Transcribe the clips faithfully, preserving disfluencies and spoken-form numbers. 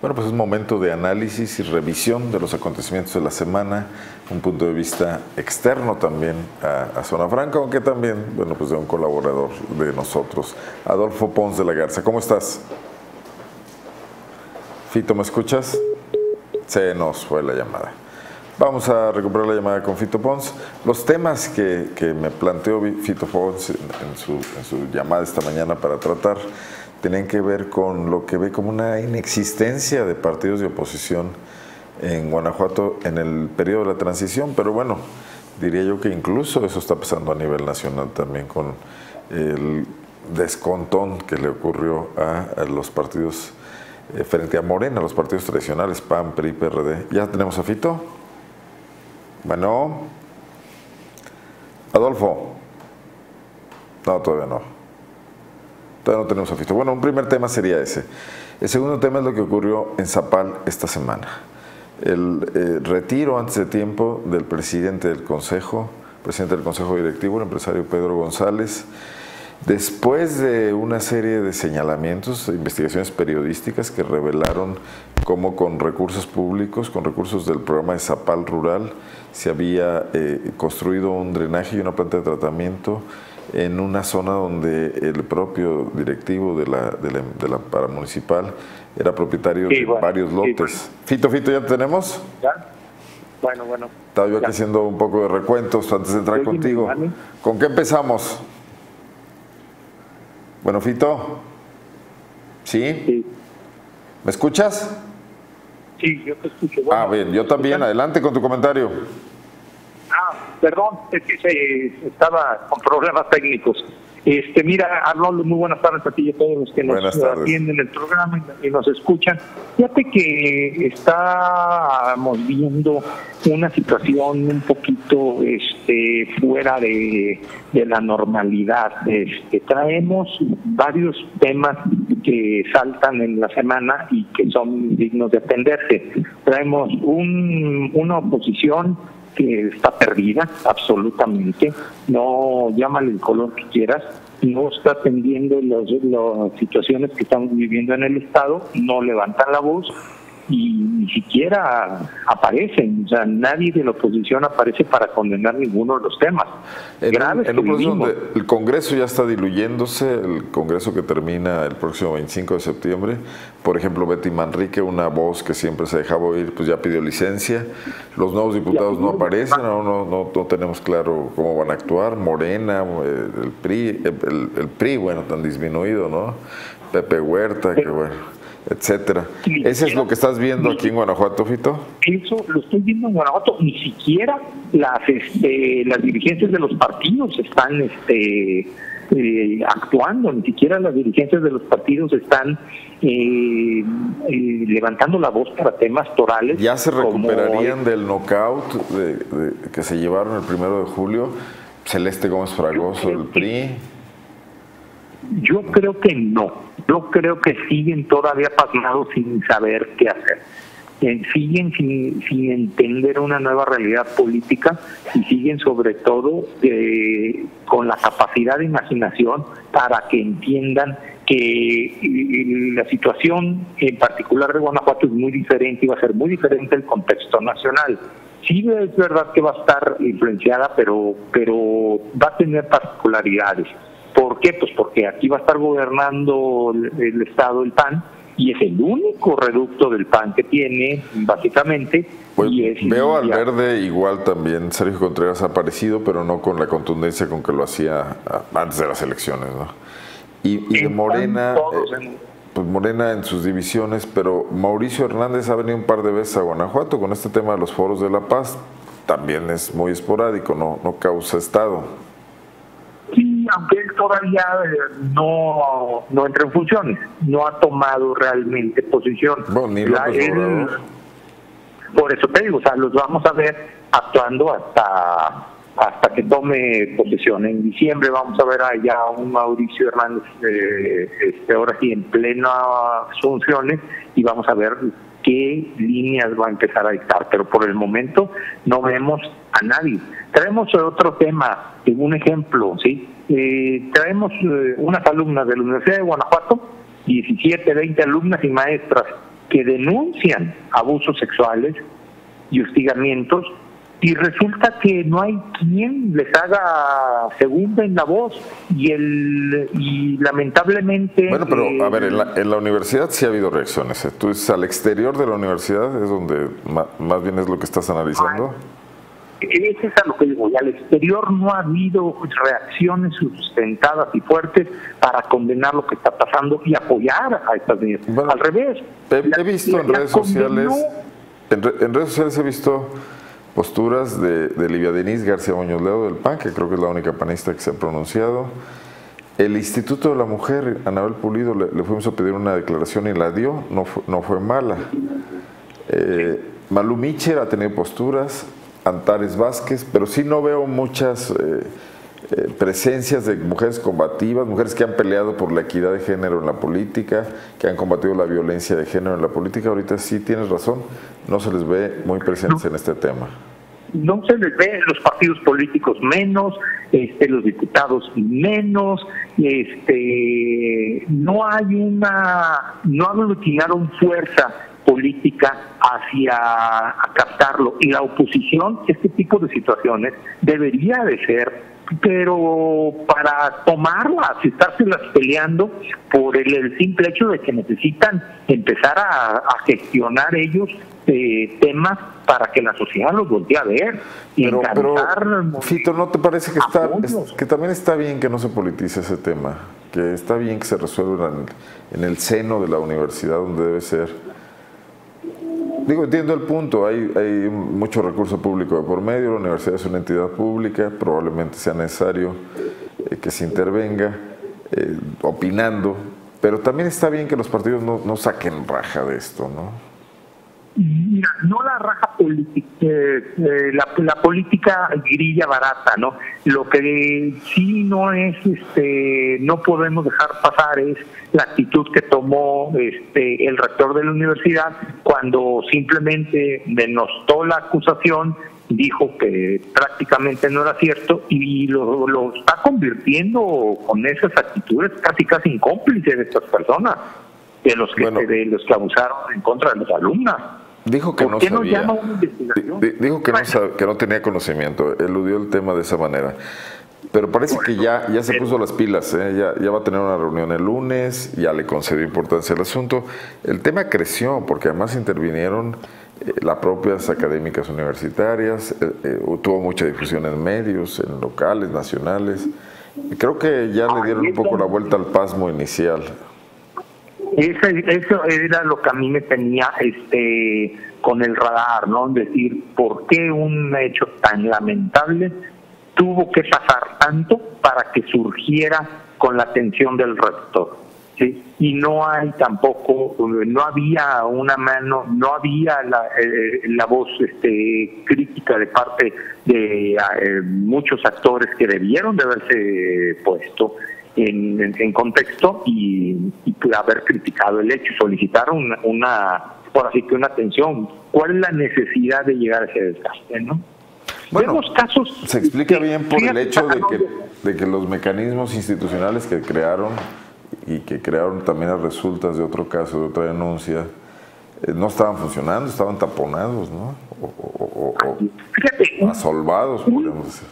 Bueno, pues es momento de análisis y revisión de los acontecimientos de la semana, un punto de vista externo también a, a Zona Franca, aunque también, bueno, pues de un colaborador de nosotros, Adolfo Pons de la Garza. ¿Cómo estás? Fito, ¿me escuchas? Se nos fue la llamada. Vamos a recuperar la llamada con Fito Pons. Los temas que, que me planteó Fito Pons en, en, su, en su llamada esta mañana para tratar tenían que ver con lo que ve como una inexistencia de partidos de oposición en Guanajuato en el periodo de la transición, pero bueno, diría yo que incluso eso está pasando a nivel nacional también con el descontón que le ocurrió a, a los partidos eh, frente a Morena, los partidos tradicionales, P A N, P R I, P R D. ¿Ya tenemos a Fito? Bueno, Adolfo. No, todavía no. Todavía no tenemos a Fito. Bueno, un primer tema sería ese. El segundo tema es lo que ocurrió en Zapal esta semana. El eh, retiro antes de tiempo del presidente del Consejo, presidente del Consejo Directivo, el empresario Pedro González, después de una serie de señalamientos, de investigaciones periodísticas que revelaron cómo con recursos públicos, con recursos del programa de Zapal Rural, se había eh, construido un drenaje y una planta de tratamiento en una zona donde el propio directivo de la, de la, de la paramunicipal era propietario sí, de bueno, varios lotes. Sí, bueno. Fito, Fito, ¿ya tenemos? ¿Ya? Bueno, bueno. Estaba yo aquí haciendo un poco de recuentos antes de entrar sí, contigo. Vale. ¿Con qué empezamos? Bueno, Fito. ¿Sí? Sí. ¿Me escuchas? Sí, yo te escucho. Bueno, ah, bien, yo también. Adelante con tu comentario. Ah, perdón, es que se, estaba con problemas técnicos. Este, mira, Arnoldo, muy buenas tardes a ti y a todos los que nos atienden el programa y nos escuchan. Fíjate que estábamos viendo una situación un poquito este, fuera de, de la normalidad. Este, traemos varios temas que saltan en la semana y que son dignos de atenderse. Traemos un, una oposición que está perdida absolutamente, no llámale el color que quieras, no está atendiendo los, las situaciones que estamos viviendo en el Estado, no levantan la voz y ni siquiera aparecen, o sea, nadie de la oposición aparece para condenar ninguno de los temas en graves. En un proceso donde el Congreso ya está diluyéndose, el Congreso que termina el próximo veinticinco de septiembre, por ejemplo, Betty Manrique, una voz que siempre se dejaba oír, pues ya pidió licencia, los nuevos diputados no aparecen, no, no, no, no tenemos claro cómo van a actuar, Morena, el P R I, el, el P R I, bueno, tan disminuido, ¿no? Pepe Huerta, que bueno, etcétera. ¿Ese es lo que estás viendo aquí en Guanajuato, Fito? Eso lo estoy viendo en Guanajuato. Ni siquiera las este, las dirigencias de los partidos están este, eh, actuando, ni siquiera las dirigencias de los partidos están eh, eh, levantando la voz para temas torales. ¿Ya se recuperarían como del knockout de, de, que se llevaron el primero de julio? Celeste Gómez Fragoso, del P R I. Yo creo que no. Yo creo que siguen todavía pasmados sin saber qué hacer. Eh, siguen sin, sin entender una nueva realidad política y siguen sobre todo eh, con la capacidad de imaginación para que entiendan que eh, la situación en particular de Guanajuato es muy diferente y va a ser muy diferente el contexto nacional. Sí es verdad que va a estar influenciada, pero, pero va a tener particularidades. ¿Por qué? Pues porque aquí va a estar gobernando el, el Estado el P A N y es el único reducto del P A N que tiene, básicamente. Pues y es veo al Verde igual también, Sergio Contreras ha aparecido, pero no con la contundencia con que lo hacía antes de las elecciones, ¿no? Y, y de Morena, eh, pues Morena en sus divisiones, pero Mauricio Hernández ha venido un par de veces a Guanajuato con este tema de los foros de la paz, también es muy esporádico, no, no causa estado. Sí, aunque él todavía no, no entra en funciones, no ha tomado realmente posición. Bueno, ni la, él, por eso te digo, o sea, los vamos a ver actuando hasta hasta que tome posesión. En diciembre vamos a ver allá a un Mauricio Hernández, eh, este, ahora sí, en plenas funciones, y vamos a ver qué líneas va a empezar a dictar, pero por el momento no vemos a nadie. Traemos otro tema, un ejemplo, ¿sí? Eh, traemos eh, unas alumnas de la Universidad de Guanajuato, diecisiete, veinte alumnas y maestras, que denuncian abusos sexuales y hostigamientos, y resulta que no hay quien les haga segunda en la voz, y el y lamentablemente... Bueno, pero eh, a ver, en la, en la universidad sí ha habido reacciones. ¿eh? Tú dices, al exterior de la universidad es donde más, más bien es lo que estás analizando. Ese es a lo que digo, y al exterior no ha habido reacciones sustentadas y fuertes para condenar lo que está pasando y apoyar a estas niñas. Bueno, al revés. He, he visto la, en redes sociales, en, re, en redes sociales he visto posturas de, de Livia Denise García Muñoz Ledo del P A N, que creo que es la única panista que se ha pronunciado. El Instituto de la Mujer, Anabel Pulido, le, le fuimos a pedir una declaración y la dio, no fue, no fue mala. Eh, Malú Micher ha tenido posturas, Antares Vázquez, pero sí no veo muchas eh, eh, presencias de mujeres combativas, mujeres que han peleado por la equidad de género en la política, que han combatido la violencia de género en la política. Ahorita sí tienes razón, no se les ve muy presentes no, en este tema. No se les ve, los partidos políticos menos, este, los diputados menos, este, no hay una, no aglutinaron fuerza política hacia a captarlo, y la oposición, este tipo de situaciones debería de ser, pero para tomarlas y estárselas peleando por el, el simple hecho de que necesitan empezar a, a gestionar ellos eh, temas para que la sociedad los voltee a ver y pero, encantar. Pero, Fito, ¿no te parece que está es, que también está bien que no se politice ese tema? Que está bien que se resuelva en, en el seno de la universidad, donde debe ser. Digo, entiendo el punto, hay, hay mucho recurso público de por medio, la universidad es una entidad pública, probablemente sea necesario eh, que se intervenga eh, opinando, pero también está bien que los partidos no, no saquen raja de esto, ¿no? Mira, no la raja política, eh, eh, la, la política grilla barata, ¿no? Lo que sí no es, este, no podemos dejar pasar es la actitud que tomó este el rector de la universidad cuando simplemente denostó la acusación, dijo que prácticamente no era cierto y lo, lo está convirtiendo con esas actitudes casi casi en cómplice de estas personas, de los que bueno, de los que abusaron en contra de los alumnas. Dijo que no sabía, dijo que no, sab, que no tenía conocimiento, eludió el tema de esa manera, pero parece que ya, ya se puso las pilas, ¿eh? ya, ya va a tener una reunión el lunes, ya le concedió importancia al asunto. El tema creció porque además intervinieron eh, las propias académicas universitarias, eh, eh, tuvo mucha difusión en medios, en locales, nacionales, y creo que ya le dieron un poco la vuelta al pasmo inicial. Eso, eso era lo que a mí me tenía este con el radar, ¿no? Decir, ¿por qué un hecho tan lamentable tuvo que pasar tanto para que surgiera con la atención del rector? ¿Sí? Y no hay tampoco, no había una mano, no había la, eh, la voz este, crítica de parte de eh, muchos actores que debieron de haberse puesto En, en, en contexto y, y haber criticado el hecho, solicitar una, una, por así que una atención. ¿Cuál es la necesidad de llegar a ese desgaste, no? Bueno, Vemos casos, se explica bien por el hecho de que, de que los mecanismos institucionales que crearon y que crearon también a resultas de otro caso, de otra denuncia, eh, no estaban funcionando, estaban taponados, ¿no? O, o, o, Fíjate, o asolvados, podríamos decir.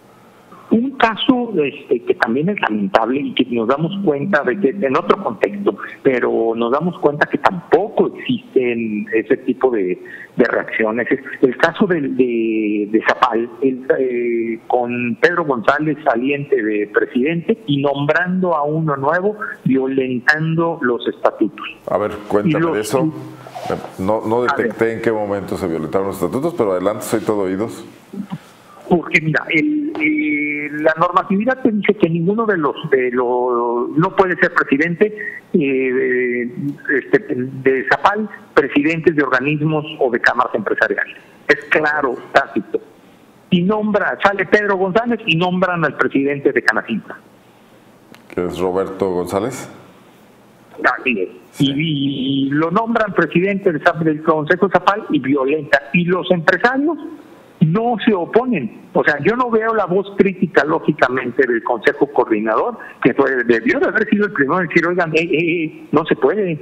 Un caso este, que también es lamentable y que nos damos cuenta de que en otro contexto, pero nos damos cuenta que tampoco existen ese tipo de, de reacciones. El caso de, de, de Zapal, el, eh, con Pedro González saliente de presidente y nombrando a uno nuevo, violentando los estatutos. A ver, cuéntame los, de eso. No, no detecté en qué momento se violentaron los estatutos, pero adelante, soy todo oídos. Porque mira, el, el, la normatividad te dice que ninguno de los de los no puede ser presidente eh, este, de Zapal, presidentes de organismos o de cámaras empresariales. Es claro, tácito. Y nombra, sale Pedro González y nombran al presidente de Canacintra. ¿Que es Roberto González? Así es. Sí. Y, y lo nombran presidente del, del Consejo Zapal y violenta. Y los empresarios no se oponen. O sea, yo no veo la voz crítica, lógicamente, del Consejo Coordinador, que fue, debió de haber sido el primero en decir, oigan, eh, eh, no se puede.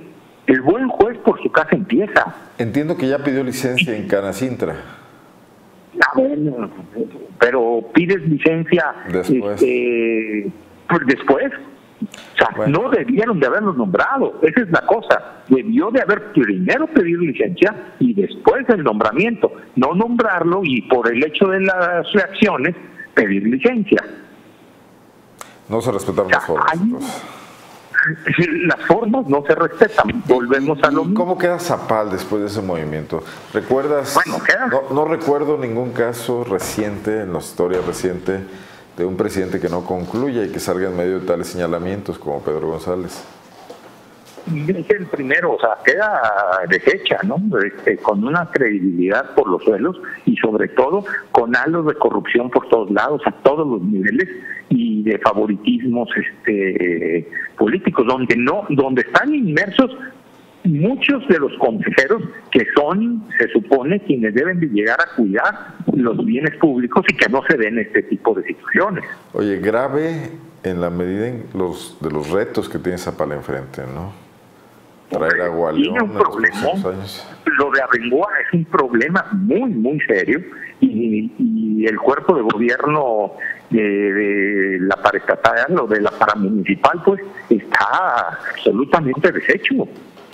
El buen juez por su casa empieza. Entiendo que ya pidió licencia en Canacintra. Ah, bueno, pero pides licencia después. Este, pues después. O sea, bueno. No debieron de haberlos nombrado, esa es la cosa. Debió de haber primero pedido licencia y después el nombramiento. No nombrarlo y por el hecho de las reacciones pedir licencia. No se respetaron o sea, las formas. Hay, pues. Las formas no se respetan. Volvemos a lo mismo. ¿Cómo queda Zapal después de ese movimiento? ¿Recuerdas? Bueno, queda. No, no recuerdo ningún caso reciente, en la historia reciente, de un presidente que no concluya y que salga en medio de tales señalamientos como Pedro González. Es el primero, o sea, queda deshecha, ¿no? Este, con una credibilidad por los suelos y sobre todo con halos de corrupción por todos lados, a todos los niveles y de favoritismos este, políticos, donde no, donde están inmersos muchos de los consejeros que son, se supone, quienes deben de llegar a cuidar los bienes públicos y que no se den este tipo de situaciones. Oye, grave en la medida en los, de los retos que tiene Zapal enfrente, ¿no? Traer agua a León tiene un problema. Lo de Abengoa es un problema muy, muy serio y, y el cuerpo de gobierno de, de la paraestatal, lo de la paramunicipal, pues está absolutamente deshecho.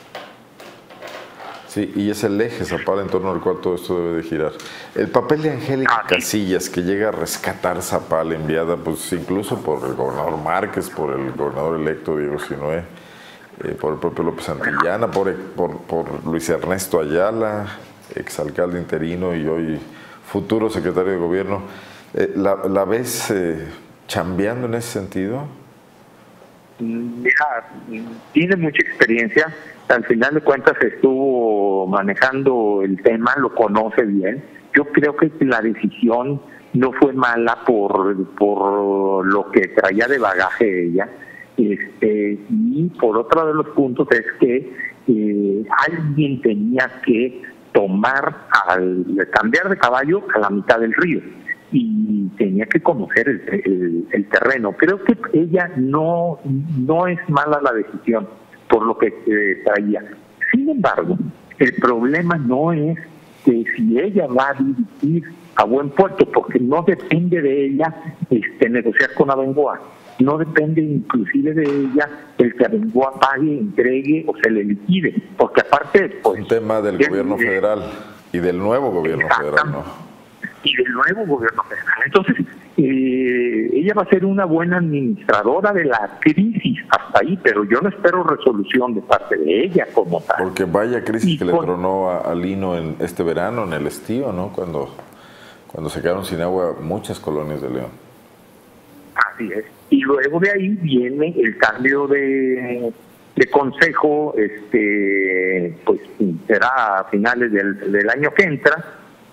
Sí, y es el eje, Zapal, en torno al cual todo esto debe de girar. El papel de Angélica ah, Casillas, que llega a rescatar Zapal, enviada pues incluso por el gobernador Márquez, por el gobernador electo Diego Sinue, eh, por el propio López Santillana, por, por, por Luis Ernesto Ayala, exalcalde interino y hoy futuro secretario de gobierno. Eh, ¿la, ¿La ves eh, chambeando en ese sentido? Mira, tiene mucha experiencia. Al final de cuentas estuvo manejando el tema, lo conoce bien. Yo creo que la decisión no fue mala por, por lo que traía de bagaje ella. Este, y por otro de los puntos es que eh, alguien tenía que tomar, al cambiar de caballo a la mitad del río y tenía que conocer el, el, el terreno. Creo que ella no, no es mala la decisión por lo que eh, traía. Sin embargo, el problema no es que si ella va a dirigir a buen puerto, porque no depende de ella este, negociar con Abengoa, no depende inclusive de ella el que Abengoa pague, entregue o se le liquide, porque aparte... Pues, un tema del de, gobierno de, federal y del nuevo gobierno federal, ¿no? Y del nuevo gobierno federal. Entonces, eh, ella va a ser una buena administradora de la crisis hasta ahí, pero yo no espero resolución de parte de ella como tal. Porque vaya crisis y que con... le tronó a, a Lino en este verano, en el estío, ¿no? Cuando, cuando se quedaron sin agua muchas colonias de León. Así es. Y luego de ahí viene el cambio de, de consejo, este, pues será a finales del, del año que entra,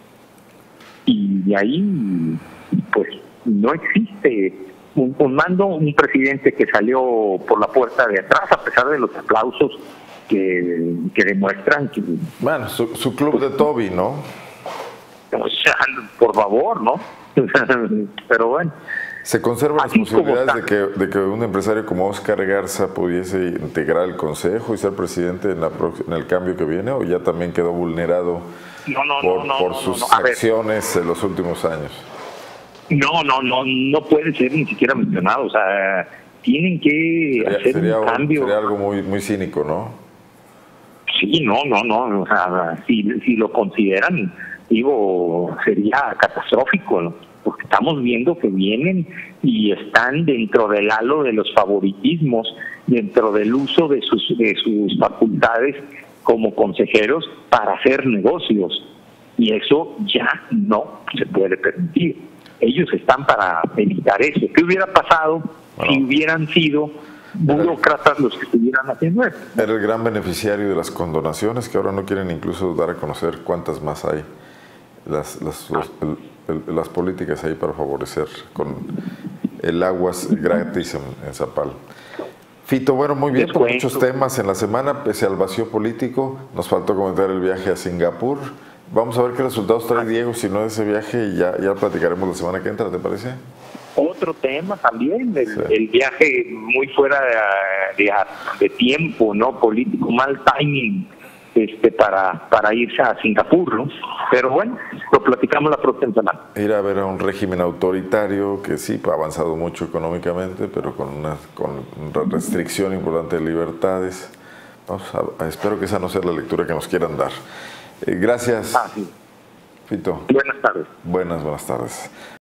y de ahí pues no existe un, un mando, un presidente que salió por la puerta de atrás a pesar de los aplausos que, que demuestran que, bueno, su, su club de Toby, ¿no? O sea, por favor, ¿no? Pero bueno, ¿se conservan las posibilidades de que, de que un empresario como Óscar Garza pudiese integrar el consejo y ser presidente en, la, en el cambio que viene, o ya también quedó vulnerado no, no, por, no, por no, sus no, no. acciones en los últimos años? No, no, no, no puede ser ni siquiera mencionado. O sea, tienen que sería, hacer sería un cambio. Sería algo muy, muy cínico, ¿no? Sí, no, no, no. O sea, si, si lo consideran, digo, sería catastrófico, ¿no? Porque estamos viendo que vienen y están dentro del halo de los favoritismos, dentro del uso de sus, de sus facultades como consejeros para hacer negocios. Y eso ya no se puede permitir. Ellos están para evitar eso. ¿Qué hubiera pasado bueno, si hubieran sido burócratas los que estuvieran haciendo eso? Era el gran beneficiario de las condonaciones, que ahora no quieren incluso dar a conocer cuántas más hay. Las, las, los, el, el, las políticas ahí para favorecer con el agua gratis en, en Zapal. Fito, bueno, muy bien, con muchos temas en la semana, pese al vacío político. Nos faltó comentar el viaje a Singapur. Vamos a ver qué resultados trae Diego, si no de ese viaje, y ya, ya platicaremos la semana que entra, ¿te parece? Otra otro tema también, el, sí. el viaje muy fuera de, de, de tiempo, ¿no? Político, mal timing este para para irse a Singapur, ¿no? Pero bueno, lo platicamos la próxima semana. Ir a ver a un régimen autoritario que sí ha avanzado mucho económicamente, pero con una, con una restricción importante de libertades. Vamos a, a, espero que esa no sea la lectura que nos quieran dar. Eh, gracias. Ah, sí. Fito. Buenas tardes. Buenas, buenas tardes.